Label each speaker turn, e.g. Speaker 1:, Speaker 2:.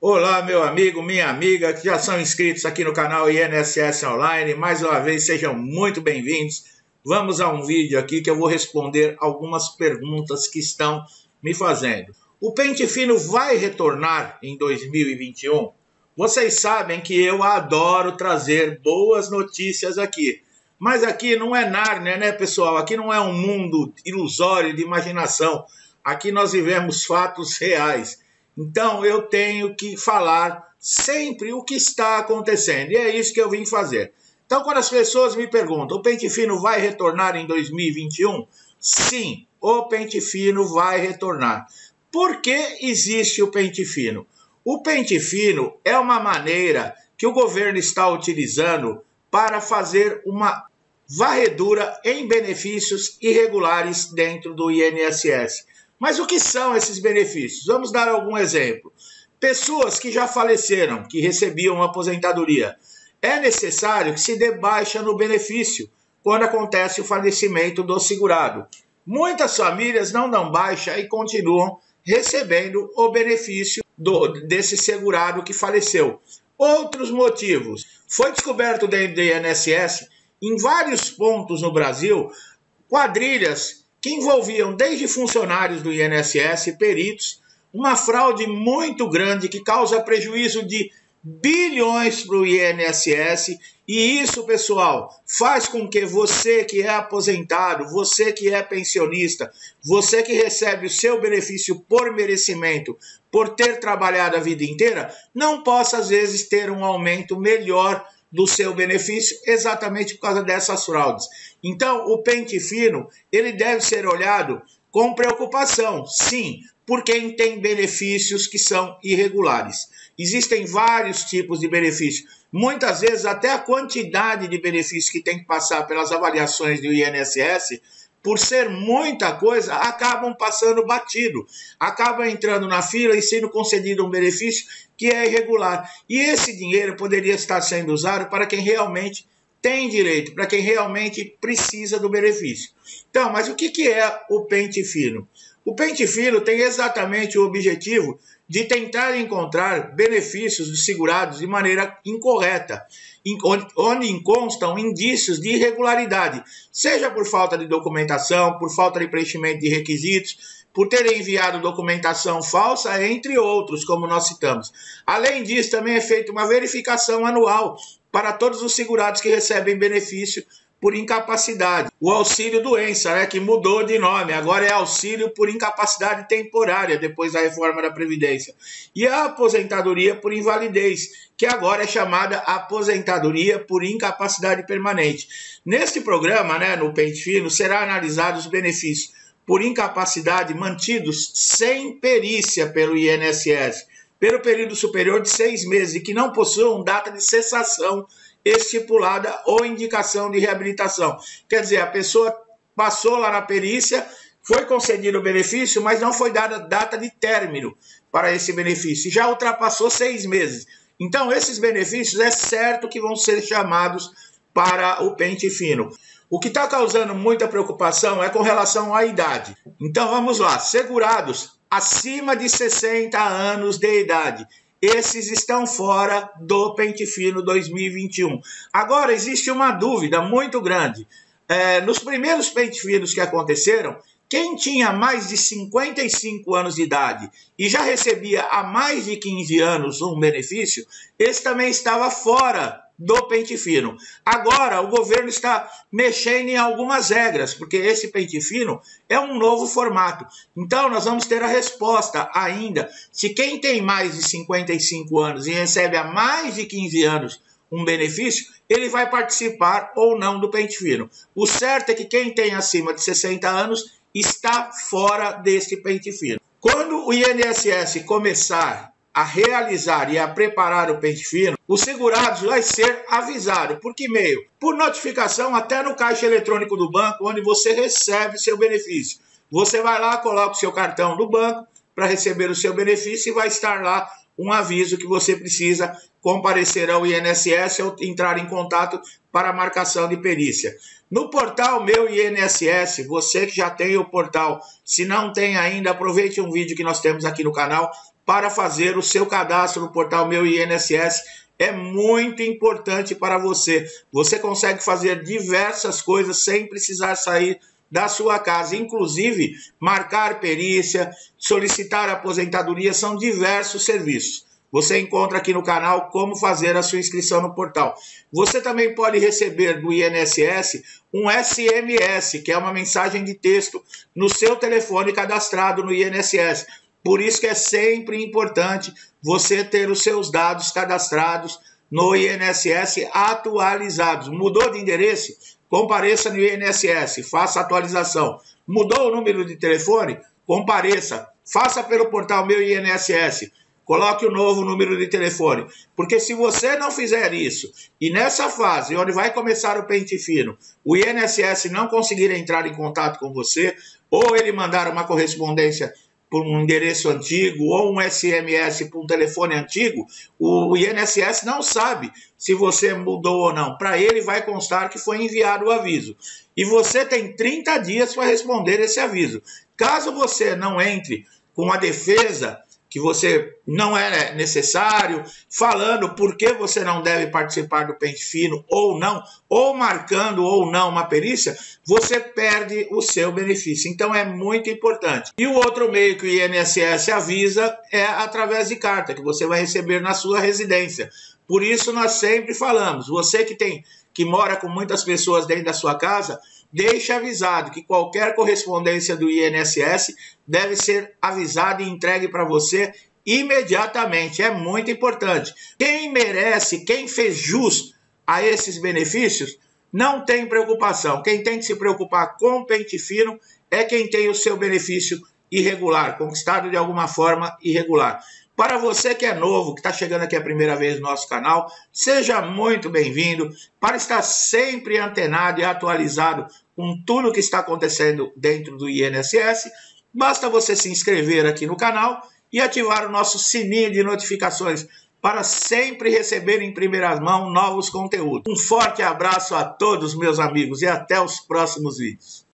Speaker 1: Olá, meu amigo, minha amiga, que já são inscritos aqui no canal INSS Online. Mais uma vez, sejam muito bem-vindos. Vamos a um vídeo aqui que eu vou responder algumas perguntas que estão me fazendo. O pente fino vai retornar em 2021? Vocês sabem que eu adoro trazer boas notícias aqui. Mas aqui não é Nárnia, né, pessoal? Aqui não é um mundo ilusório de imaginação. Aqui nós vivemos fatos reais. Então eu tenho que falar sempre o que está acontecendo. E é isso que eu vim fazer. Então quando as pessoas me perguntam, o pente fino vai retornar em 2021? Sim, o pente fino vai retornar. Por que existe o pente fino? O pente fino é uma maneira que o governo está utilizando para fazer uma varredura em benefícios irregulares dentro do INSS. Mas o que são esses benefícios? Vamos dar algum exemplo. Pessoas que já faleceram, que recebiam aposentadoria. É necessário que se dê baixa no benefício quando acontece o falecimento do segurado. Muitas famílias não dão baixa e continuam recebendo o benefício desse segurado que faleceu. Outros motivos. Foi descoberto dentro do INSS, em vários pontos no Brasil, quadrilhas que envolviam desde funcionários do INSS, peritos, uma fraude muito grande que causa prejuízo de bilhões para o INSS. E isso, pessoal, faz com que você que é aposentado, você que é pensionista, você que recebe o seu benefício por merecimento, por ter trabalhado a vida inteira, não possa, às vezes, ter um aumento melhor do seu benefício, exatamente por causa dessas fraudes. Então, o pente fino, ele deve ser olhado com preocupação, sim, por quem tem benefícios que são irregulares. Existem vários tipos de benefícios. Muitas vezes, até a quantidade de benefícios que tem que passar pelas avaliações do INSS, por ser muita coisa, acabam passando batido. Acaba entrando na fila e sendo concedido um benefício que é irregular. E esse dinheiro poderia estar sendo usado para quem realmente tem direito, para quem realmente precisa do benefício. Então, mas o que é o pente fino? O pente fino tem exatamente o objetivo de tentar encontrar benefícios dos segurados de maneira incorreta, onde constam indícios de irregularidade, seja por falta de documentação, por falta de preenchimento de requisitos, por terem enviado documentação falsa, entre outros, como nós citamos. Além disso, também é feita uma verificação anual para todos os segurados que recebem benefício por incapacidade. O auxílio-doença, né, que mudou de nome, agora é auxílio por incapacidade temporária, depois da reforma da Previdência. E a aposentadoria por invalidez, que agora é chamada aposentadoria por incapacidade permanente. Neste programa, né, no pente fino, será analisado os benefícios por incapacidade mantidos sem perícia pelo INSS, pelo período superior de 6 meses e que não possuam data de cessação estipulada ou indicação de reabilitação. Quer dizer, a pessoa passou lá na perícia, foi concedido o benefício, mas não foi dada data de término para esse benefício. Já ultrapassou 6 meses. Então, esses benefícios é certo que vão ser chamados para o pente fino. O que está causando muita preocupação é com relação à idade. Então, vamos lá. Segurados acima de 60 anos de idade. Esses estão fora do pente fino 2021. Agora, existe uma dúvida muito grande. Nos primeiros pente finos que aconteceram, quem tinha mais de 55 anos de idade e já recebia há mais de 15 anos um benefício, esse também estava fora do pente fino. Agora, o governo está mexendo em algumas regras, porque esse pente fino é um novo formato. Então, nós vamos ter a resposta ainda se quem tem mais de 55 anos e recebe há mais de 15 anos um benefício, ele vai participar ou não do pente fino. O certo é que quem tem acima de 60 anos está fora desse pente fino. Quando o INSS começar a realizar e a preparar o pente fino, os segurados vai ser avisado. Por que meio? Por notificação até no caixa eletrônico do banco, onde você recebe seu benefício. Você vai lá, coloca o seu cartão do banco para receber o seu benefício e vai estar lá um aviso que você precisa comparecer ao INSS ou entrar em contato para a marcação de perícia. No portal Meu INSS, você que já tem o portal, se não tem ainda, aproveite um vídeo que nós temos aqui no canal para fazer o seu cadastro no portal Meu INSS. É muito importante para você. Você consegue fazer diversas coisas sem precisar sair da sua casa, inclusive marcar perícia, solicitar aposentadoria, são diversos serviços. Você encontra aqui no canal como fazer a sua inscrição no portal. Você também pode receber do INSS um SMS, que é uma mensagem de texto no seu telefone cadastrado no INSS. Por isso que é sempre importante você ter os seus dados cadastrados no INSS atualizados. Mudou de endereço? Compareça no INSS, faça a atualização. Mudou o número de telefone? Compareça, faça pelo portal Meu INSS. Coloque o novo número de telefone. Porque se você não fizer isso, e nessa fase, onde vai começar o pente fino, o INSS não conseguir entrar em contato com você, ou ele mandar uma correspondência por um endereço antigo, ou um SMS por um telefone antigo, o INSS não sabe se você mudou ou não. Para ele vai constar que foi enviado o aviso. E você tem 30 dias para responder esse aviso. Caso você não entre com a defesa que você não é necessário, falando por que você não deve participar do pente fino ou não, ou marcando ou não uma perícia, você perde o seu benefício. Então é muito importante. E o outro meio que o INSS avisa é através de carta, que você vai receber na sua residência. Por isso nós sempre falamos, você que mora com muitas pessoas dentro da sua casa, deixe avisado que qualquer correspondência do INSS deve ser avisada e entregue para você imediatamente. É muito importante. Quem merece, quem fez jus a esses benefícios, não tem preocupação. Quem tem que se preocupar com o pente fino é quem tem o seu benefício irregular, conquistado de alguma forma irregular. Para você que é novo, que está chegando aqui a primeira vez no nosso canal, seja muito bem-vindo. Para estar sempre antenado e atualizado com tudo que está acontecendo dentro do INSS, basta você se inscrever aqui no canal e ativar o nosso sininho de notificações para sempre receber em primeira mão novos conteúdos. Um forte abraço a todos, meus amigos, e até os próximos vídeos.